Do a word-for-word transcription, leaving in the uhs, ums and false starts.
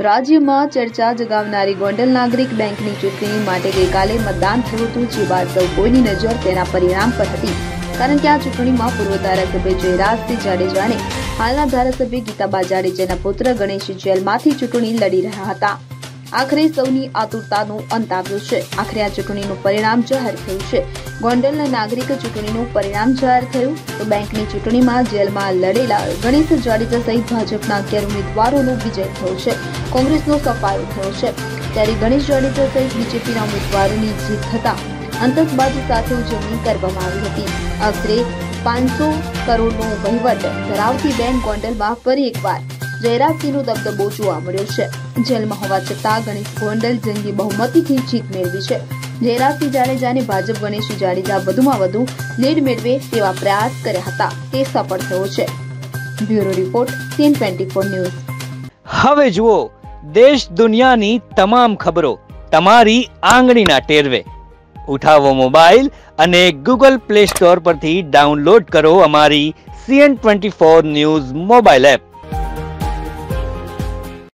રાજ્યમાં ચર્ચા જગાવનારી ગોંડલ નાગરિક બેંકની ચૂંટણી માટે ગઈકાલે મતદાન થયું હતું, જે બાદ સૌ કોઈની નજર તેના પરિણામ પર હતી, કારણ કે આ ચૂંટણીમાં પૂર્વ ધારાસભ્ય જયરાજસિંહ જાડેજાને હાલના ધારાસભ્ય ગીતાબા જાડેજાના પુત્ર ગણેશ જેલમાંથી ચૂંટણી લડી રહ્યા હતા। આખરે સૌની આતુરતાનો અંત આવ્યો છે। આખરે આ ચૂંટણીનું પરિણામ જાહેર થયું છે। ગોંડલના નાગરિક ચૂંટણીનું પરિણામ જાહેર થયું તો બેંકની ચૂંટણીમાં જેલમાં લડેલા ગણેશ જાડેજા સહિત ભાજપના અગિયાર ઉમેદવારોનો વિજય થયો છે। કોંગ્રેસનો સફાયો થયો છે, ત્યારે ગણેશ જાડેજા સહિત બીજેપીના ઉમેદવારોની જીત થતા આતંકબાજી સાથે ઉજવણી કરવામાં આવી હતી। આખરે પાંચસો કરોડનો વહીવટ ધરાવતી બેંક ગોંડલમાં ફરી એકવાર જયરાજસિંહનો દબદબો જોવા મળ્યો છે। જેલમાં હોવા છતાં ગણેશ ગોંડલ જંગી બહુમતીથી જીત મેળવી છે। જયરાજસિંહ જાડેજાને ભાજપ ગણેશ જાડેજા વધુમાં વધુ લીડ મેળવે તેવા પ્રયાસ કર્યા હતા, તે સફળ થયો છે। Bureau report CN twenty four news. હવે જુઓ દેશ દુનિયાની તમામ ખબરો તમારી આંગળીના ટેરવે। ઉઠાવો મોબાઈલ અને ગૂગલ પ્લે સ્ટોર પરથી ડાઉનલોડ કરો અમારી CN twenty four news mobile app.